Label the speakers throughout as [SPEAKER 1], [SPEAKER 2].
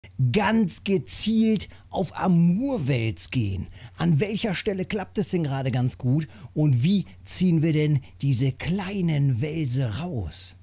[SPEAKER 1] Ganz gezielt auf Amurwels gehen. An welcher Stelle klappt es denn gerade ganz gut und wie ziehen wir denn diese kleinen Welse raus?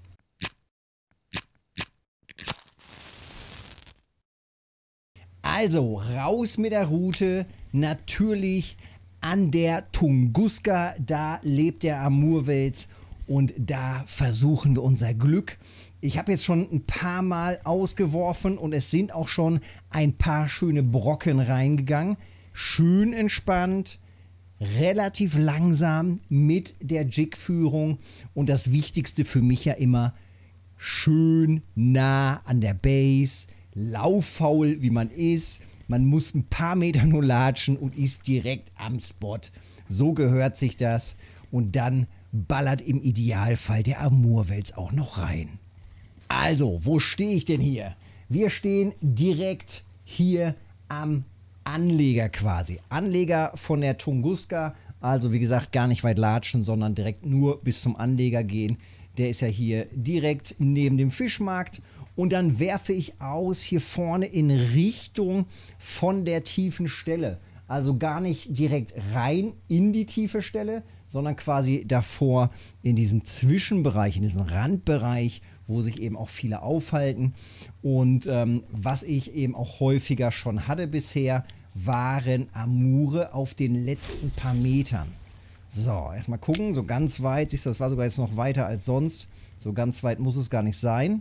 [SPEAKER 1] Also raus mit der Route, natürlich an der Tunguska, da lebt der Amurwels und da versuchen wir unser Glück. Ich habe jetzt schon ein paar Mal ausgeworfen und es sind auch schon ein paar schöne Brocken reingegangen. Schön entspannt, relativ langsam mit der Jigführung und das Wichtigste für mich ja immer, schön nah an der Base, lauffaul wie man ist. Man muss ein paar Meter nur latschen und ist direkt am Spot. So gehört sich das und dann ballert im Idealfall der Amurwels auch noch rein. Also, wo stehe ich denn hier? Wir stehen direkt hier am Anleger quasi. Anleger von der Tunguska, also wie gesagt gar nicht weit latschen, sondern direkt nur bis zum Anleger gehen. Der ist ja hier direkt neben dem Fischmarkt. Und dann werfe ich aus hier vorne in Richtung von der tiefen Stelle. Also gar nicht direkt rein in die tiefe Stelle, sondern quasi davor in diesen Zwischenbereich, in diesen Randbereich, wo sich eben auch viele aufhalten. Und was ich eben auch häufiger schon hatte bisher, waren Amure auf den letzten paar Metern. So, erstmal gucken, so ganz weit, siehst du, das war sogar jetzt noch weiter als sonst. So ganz weit muss es gar nicht sein.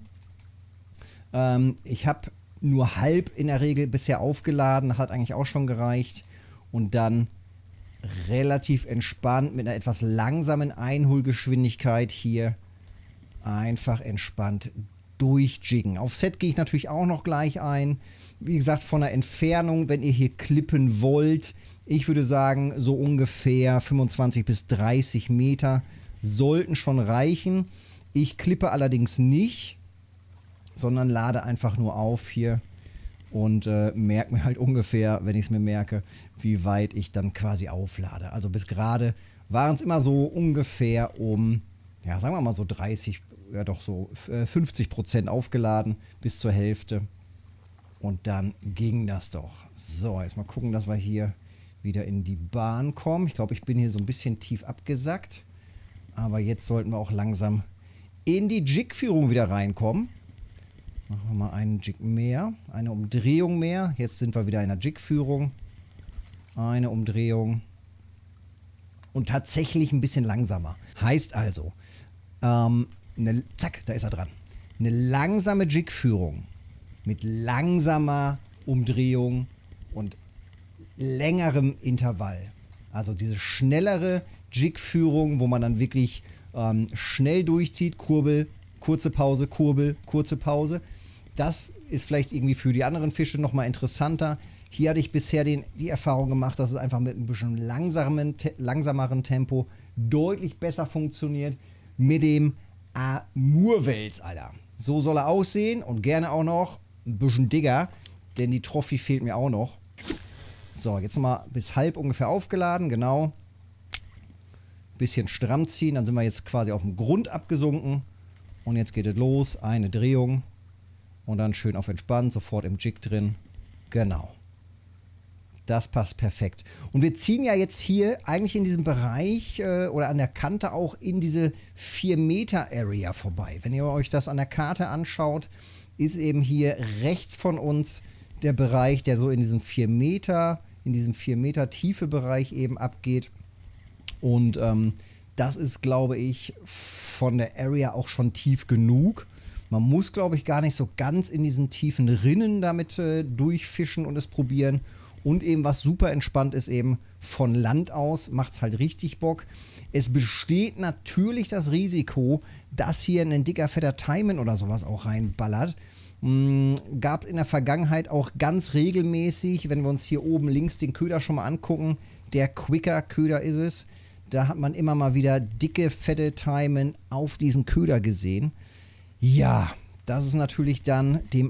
[SPEAKER 1] Ich habe nur halb in der Regel bisher aufgeladen, hat eigentlich auch schon gereicht. Und dann relativ entspannt mit einer etwas langsamen Einholgeschwindigkeit hier einfach entspannt durchjiggen. Auf Set gehe ich natürlich auch noch gleich ein. Wie gesagt, von der Entfernung, wenn ihr hier klippen wollt, ich würde sagen, so ungefähr 25 bis 30 Meter sollten schon reichen. Ich klippe allerdings nicht, sondern lade einfach nur auf hier und merke mir halt ungefähr, wenn ich es mir merke, wie weit ich dann quasi auflade. Also bis gerade waren es immer so ungefähr um, ja sagen wir mal so 30, ja doch so 50% aufgeladen bis zur Hälfte. Und dann ging das doch. So, jetzt mal gucken, dass wir hier wieder in die Bahn kommen. Ich glaube, ich bin hier so ein bisschen tief abgesackt. Aber jetzt sollten wir auch langsam in die Jigführung wieder reinkommen. Machen wir mal einen Jig mehr, eine Umdrehung mehr. Jetzt sind wir wieder in der Jigführung. Eine Umdrehung. Und tatsächlich ein bisschen langsamer. Heißt also, zack, da ist er dran. Eine langsame Jigführung mit langsamer Umdrehung und längerem Intervall. Also diese schnellere Jigführung, wo man dann wirklich schnell durchzieht, Kurbel, kurze Pause, Kurbel, kurze Pause. Das ist vielleicht irgendwie für die anderen Fische nochmal interessanter. Hier hatte ich bisher die Erfahrung gemacht, dass es einfach mit ein bisschen langsameren Tempo deutlich besser funktioniert mit dem Amurwels, Alter. So soll er aussehen und gerne auch noch ein bisschen dicker, denn die Trophy fehlt mir auch noch. So, jetzt nochmal bis halb ungefähr aufgeladen, genau. Bisschen stramm ziehen, dann sind wir jetzt quasi auf dem Grund abgesunken. Und jetzt geht es los, eine Drehung und dann schön auf entspannt, sofort im Jig drin. Genau. Das passt perfekt. Und wir ziehen ja jetzt hier eigentlich in diesem Bereich oder an der Kante auch in diese 4 Meter Area vorbei. Wenn ihr euch das an der Karte anschaut, ist eben hier rechts von uns der Bereich, der so in diesem 4 Meter tiefe Bereich eben abgeht. Und das ist, glaube ich, von der Area auch schon tief genug. Man muss, glaube ich, gar nicht so ganz in diesen tiefen Rinnen damit durchfischen und es probieren. Und eben, was super entspannt ist, eben von Land aus, macht es halt richtig Bock. Es besteht natürlich das Risiko, dass hier ein dicker, fetter Taimen oder sowas auch reinballert. Gab in der Vergangenheit auch ganz regelmäßig, wenn wir uns hier oben links den Köder schon mal angucken, der Quicker-Köder ist es, da hat man immer mal wieder dicke, fette Taimen auf diesen Köder gesehen. Ja, das ist natürlich dann dem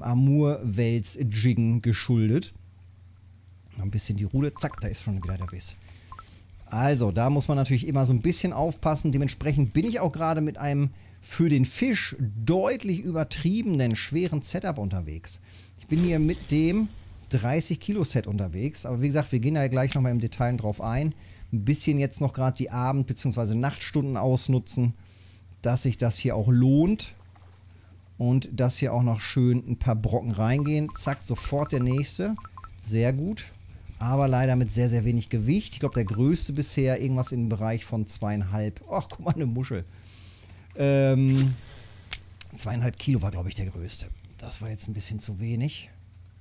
[SPEAKER 1] Amurwels-Jiggen geschuldet. Ein bisschen die Rute, zack, da ist schon wieder der Biss. Also, da muss man natürlich immer so ein bisschen aufpassen. Dementsprechend bin ich auch gerade mit einem für den Fisch deutlich übertriebenen, schweren Setup unterwegs. Ich bin hier mit dem 30 Kilo Set unterwegs. Aber wie gesagt, wir gehen da ja gleich nochmal im Detail drauf ein. Ein bisschen jetzt noch gerade die Abend- bzw. Nachtstunden ausnutzen, dass sich das hier auch lohnt. Und dass hier auch noch schön ein paar Brocken reingehen. Zack, sofort der nächste. Sehr gut. Aber leider mit sehr, sehr wenig Gewicht. Ich glaube, der größte bisher irgendwas im Bereich von 2,5. Ach, guck mal, eine Muschel. 2,5 Kilo war, glaube ich, der größte. Das war jetzt ein bisschen zu wenig.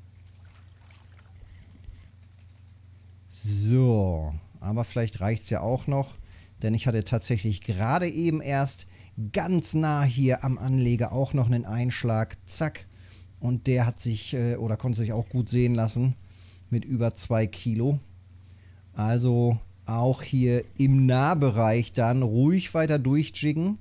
[SPEAKER 1] So, aber vielleicht reicht es ja auch noch. Denn ich hatte tatsächlich gerade eben erst ganz nah hier am Anleger auch noch einen Einschlag. Zack. Und der hat sich, oder konnte sich auch gut sehen lassen, mit über 2 Kilo. Also auch hier im Nahbereich dann ruhig weiter durchjiggen.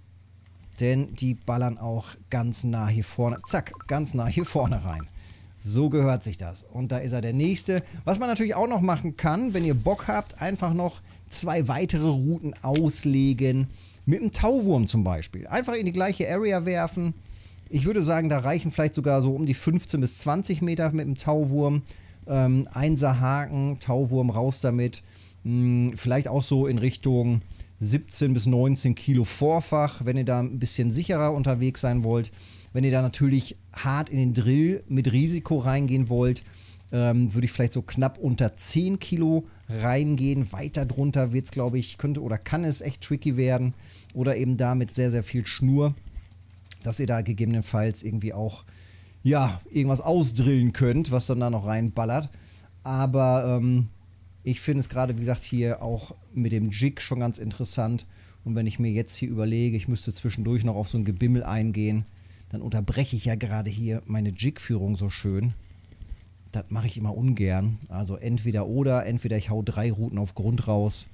[SPEAKER 1] Denn die ballern auch ganz nah hier vorne. Zack, ganz nah hier vorne rein. So gehört sich das. Und da ist er der nächste. Was man natürlich auch noch machen kann, wenn ihr Bock habt, einfach noch 2 weitere Routen auslegen. Mit einem Tauwurm zum Beispiel. Einfach in die gleiche Area werfen. Ich würde sagen, da reichen vielleicht sogar so um die 15 bis 20 Meter mit dem Tauwurm. Einser Haken, Tauwurm raus damit. Vielleicht auch so in Richtung 17 bis 19 Kilo Vorfach, wenn ihr da ein bisschen sicherer unterwegs sein wollt. Wenn ihr da natürlich hart in den Drill mit Risiko reingehen wollt, würde ich vielleicht so knapp unter 10 Kilo reingehen. Weiter drunter wird es, glaube ich, könnte oder kann es echt tricky werden. Oder eben da mit sehr, sehr viel Schnur, dass ihr da gegebenenfalls irgendwie auch, ja, irgendwas ausdrillen könnt, was dann da noch reinballert. Aber ich finde es gerade, wie gesagt, hier auch mit dem Jig schon ganz interessant. Und wenn ich mir jetzt hier überlege, ich müsste zwischendurch noch auf so ein Gebimmel eingehen, dann unterbreche ich ja gerade hier meine Jig-Führung so schön. Das mache ich immer ungern. Also entweder oder, entweder ich hau 3 Routen auf Grund raus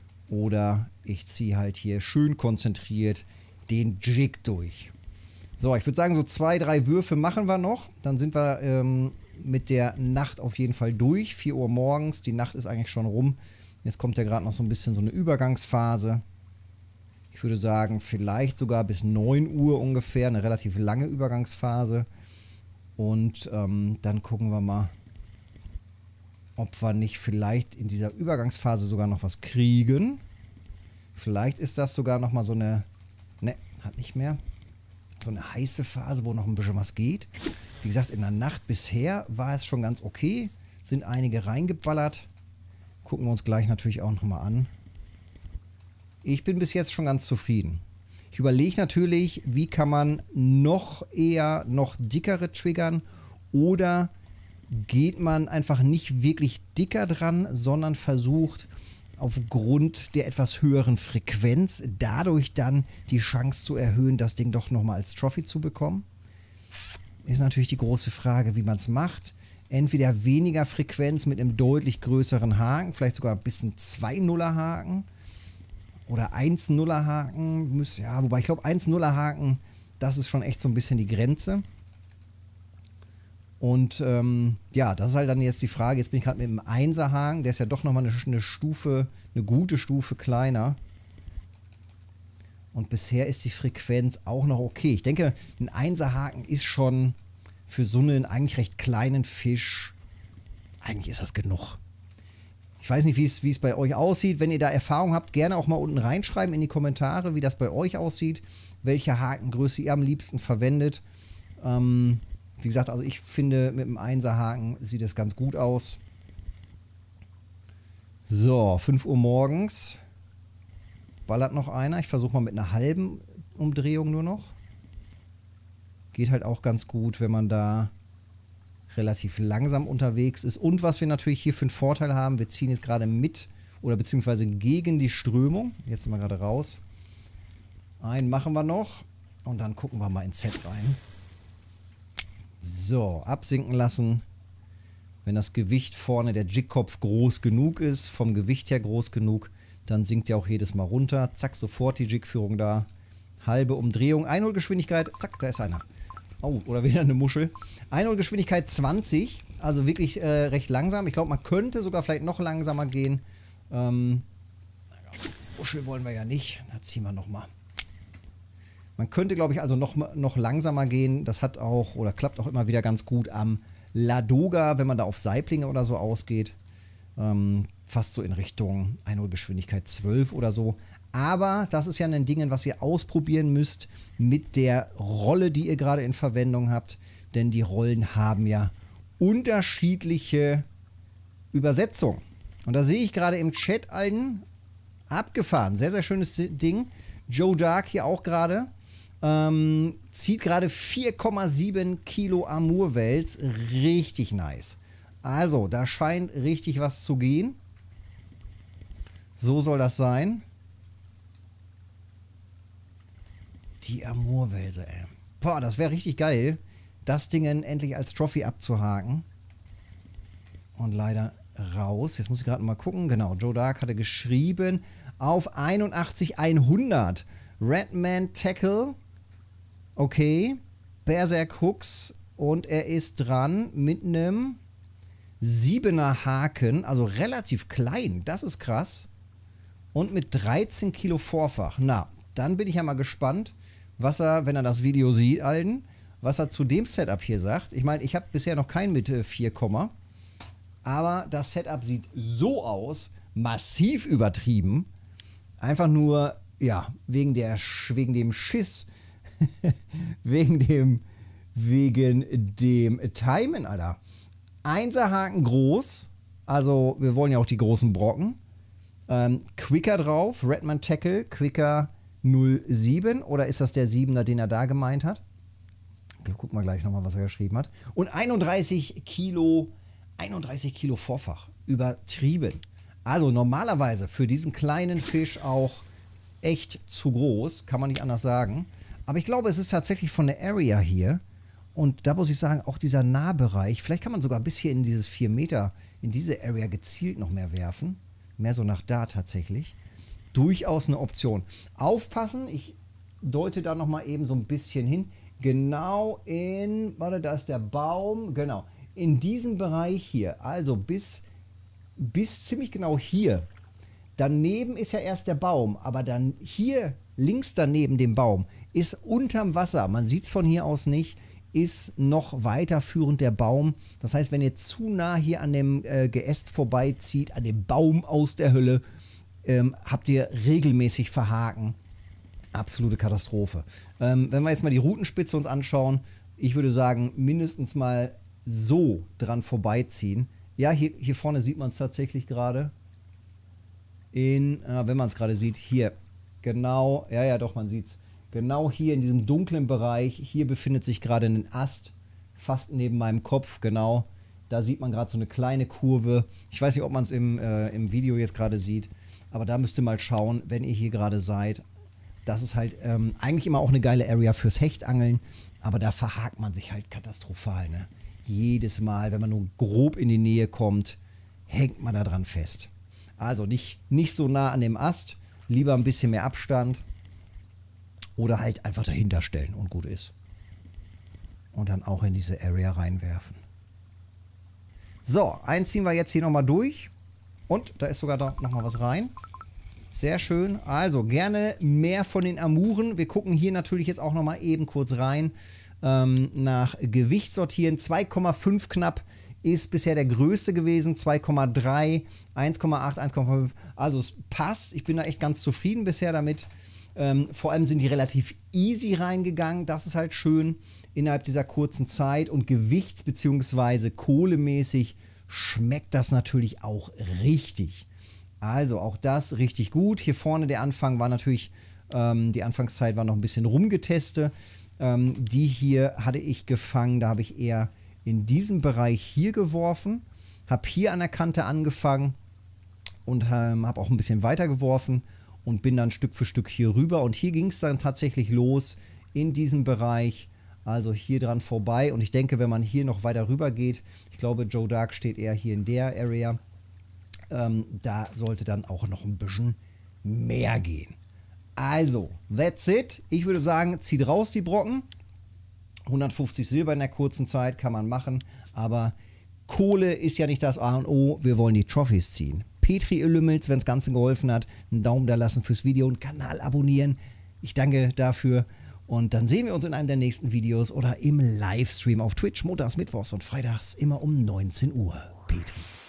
[SPEAKER 1] oder ich ziehe halt hier schön konzentriert den Jig durch. So, ich würde sagen, so 2, 3 Würfe machen wir noch. Dann sind wir mit der Nacht auf jeden Fall durch. 4 Uhr morgens, die Nacht ist eigentlich schon rum. Jetzt kommt ja gerade noch so ein bisschen so eine Übergangsphase. Ich würde sagen, vielleicht sogar bis 9 Uhr ungefähr, eine relativ lange Übergangsphase. Und dann gucken wir mal, ob wir nicht vielleicht in dieser Übergangsphase sogar noch was kriegen. Vielleicht ist das sogar nochmal so eine, ne, hat nicht mehr, so eine heiße Phase, wo noch ein bisschen was geht. Wie gesagt, in der Nacht bisher war es schon ganz okay. Sind einige reingeballert. Gucken wir uns gleich natürlich auch nochmal an. Ich bin bis jetzt schon ganz zufrieden. Ich überlege natürlich, wie kann man noch eher, noch dickere triggern oder geht man einfach nicht wirklich dicker dran, sondern versucht aufgrund der etwas höheren Frequenz dadurch dann die Chance zu erhöhen, das Ding doch nochmal als Trophy zu bekommen. Ist natürlich die große Frage, wie man es macht. Entweder weniger Frequenz mit einem deutlich größeren Haken, vielleicht sogar ein bisschen 2-0er Haken. Oder 1-0er Haken, ja, wobei ich glaube 1-0er Haken, das ist schon echt so ein bisschen die Grenze. Und ja, das ist halt dann jetzt die Frage, jetzt bin ich gerade mit dem 1er Haken, der ist ja doch nochmal eine Stufe, eine gute Stufe kleiner. Und bisher ist die Frequenz auch noch okay. Ich denke, ein 1er Haken ist schon für so einen eigentlich recht kleinen Fisch, eigentlich ist das genug. Ich weiß nicht, wie es bei euch aussieht. Wenn ihr da Erfahrung habt, gerne auch mal unten reinschreiben in die Kommentare, wie das bei euch aussieht, welche Hakengröße ihr am liebsten verwendet. Wie gesagt, also ich finde, mit dem 1er Haken sieht es ganz gut aus. So, 5 Uhr morgens. Ballert noch einer. Ich versuche mal mit einer halben Umdrehung nur noch. Geht halt auch ganz gut, wenn man da relativ langsam unterwegs ist. Und was wir natürlich hier für einen Vorteil haben, wir ziehen jetzt gerade mit oder beziehungsweise gegen die Strömung. Jetzt sind wir gerade raus. Einen machen wir noch und dann gucken wir mal ins Set rein. So, absinken lassen. Wenn das Gewicht vorne, der Jigkopf groß genug ist, vom Gewicht her groß genug, dann sinkt ja auch jedes Mal runter. Zack, sofort die Jigführung da. Halbe Umdrehung, Einholgeschwindigkeit, zack, da ist einer. Oh, oder wieder eine Muschel. Einholgeschwindigkeit 20, also wirklich recht langsam. Ich glaube, man könnte sogar vielleicht noch langsamer gehen. Buschel wollen wir ja nicht. Da ziehen wir nochmal. Man könnte, glaube ich, also noch langsamer gehen. Das hat auch oder klappt auch immer wieder ganz gut am Ladoga, wenn man da auf Saiblinge oder so ausgeht. Fast so in Richtung Einholgeschwindigkeit 12 oder so. Aber das ist ja ein Ding, was ihr ausprobieren müsst mit der Rolle, die ihr gerade in Verwendung habt. Denn die Rollen haben ja unterschiedliche Übersetzungen. Und da sehe ich gerade im Chat allen abgefahren. Sehr, sehr schönes Ding. Joe Dark hier auch gerade. Zieht gerade 4,7 Kilo Amurwels. Richtig nice. Also, da scheint richtig was zu gehen. So soll das sein. Die Amurwelse, ey. Boah, das wäre richtig geil, das Ding endlich als Trophy abzuhaken. Und leider raus. Jetzt muss ich gerade mal gucken. Genau, Joe Dark hatte geschrieben auf 81,100. Redman Tackle. Okay. Berserk Hooks. Und er ist dran mit einem 7er Haken. Also relativ klein. Das ist krass. Und mit 13 Kilo Vorfach. Na, dann bin ich ja mal gespannt, was er, wenn er das Video sieht, Alten, was er zu dem Setup hier sagt. Ich meine, ich habe bisher noch keinen mit 4, aber das Setup sieht so aus, massiv übertrieben. Einfach nur, ja, wegen dem Schiss, wegen dem Timen, Alter. 1er Haken groß, also wir wollen ja auch die großen Brocken. Quicker drauf, Redman Tackle, Quicker 07, oder ist das der 7er, den er da gemeint hat? Wir gucken mal gleich nochmal, was er geschrieben hat. Und 31 Kilo Vorfach. Übertrieben. Also normalerweise für diesen kleinen Fisch auch echt zu groß, kann man nicht anders sagen. Aber ich glaube, es ist tatsächlich von der Area hier. Und da muss ich sagen, auch dieser Nahbereich, vielleicht kann man sogar bis hier in dieses 4 Meter, in diese Area gezielt noch mehr werfen. Mehr so nach da tatsächlich. Durchaus eine Option. Aufpassen, ich deute da nochmal eben so ein bisschen hin. Genau in, warte, da ist der Baum, genau. In diesem Bereich hier, also bis ziemlich genau hier. Daneben ist ja erst der Baum, aber dann hier links daneben dem Baum ist unterm Wasser, man sieht es von hier aus nicht, ist noch weiterführend der Baum. Das heißt, wenn ihr zu nah hier an dem Geäst vorbeizieht, an dem Baum aus der Hölle, habt ihr regelmäßig Verhaken. Absolute Katastrophe. Wenn wir jetzt mal die Routenspitze uns anschauen, ich würde sagen, mindestens mal so dran vorbeiziehen. Ja, hier vorne sieht man es tatsächlich gerade. Wenn man es gerade sieht, hier. Genau, ja, doch, man sieht es. Genau hier in diesem dunklen Bereich, hier befindet sich gerade ein Ast, fast neben meinem Kopf, genau. Da sieht man gerade so eine kleine Kurve. Ich weiß nicht, ob man es im Video jetzt gerade sieht, aber da müsst ihr mal schauen, wenn ihr hier gerade seid. Das ist halt eigentlich immer auch eine geile Area fürs Hechtangeln, aber da verhakt man sich halt katastrophal, ne? Jedes Mal, wenn man nur grob in die Nähe kommt, hängt man da dran fest. Also nicht so nah an dem Ast, lieber ein bisschen mehr Abstand oder halt einfach dahinter stellen und gut ist. Und dann auch in diese Area reinwerfen. So, einen ziehen wir jetzt hier nochmal durch. Und da ist sogar nochmal was rein. Sehr schön. Also gerne mehr von den Amuren. Wir gucken hier natürlich jetzt auch nochmal eben kurz rein. Nach Gewicht sortieren. 2,5 knapp ist bisher der größte gewesen. 2,3, 1,8, 1,5. Also es passt. Ich bin da echt ganz zufrieden bisher damit. Vor allem sind die relativ easy reingegangen. Das ist halt schön innerhalb dieser kurzen Zeit. Und gewichts- bzw. kohlemäßig schmeckt das natürlich auch richtig. Also auch das richtig gut. Hier vorne der Anfang war natürlich, die Anfangszeit war noch ein bisschen rumgetestet. Die hier hatte ich gefangen, da habe ich eher in diesem Bereich hier geworfen. Habe hier an der Kante angefangen und habe auch ein bisschen weiter geworfen und bin dann Stück für Stück hier rüber. Und hier ging es dann tatsächlich los in diesem Bereich, also hier dran vorbei. Und ich denke, wenn man hier noch weiter rüber geht, ich glaube, Joe Dark steht eher hier in der Area, da sollte dann auch noch ein bisschen mehr gehen. Also, that's it. Ich würde sagen, zieht raus die Brocken. 150 Silber in der kurzen Zeit kann man machen, aber Kohle ist ja nicht das A und O. Wir wollen die Trophys ziehen. Peace. Petri ihr Lümmels, wenn das Ganze geholfen hat. Einen Daumen da lassen fürs Video und Kanal abonnieren. Ich danke dafür. Und dann sehen wir uns in einem der nächsten Videos oder im Livestream auf Twitch, montags, mittwochs und freitags immer um 19 Uhr. Petri.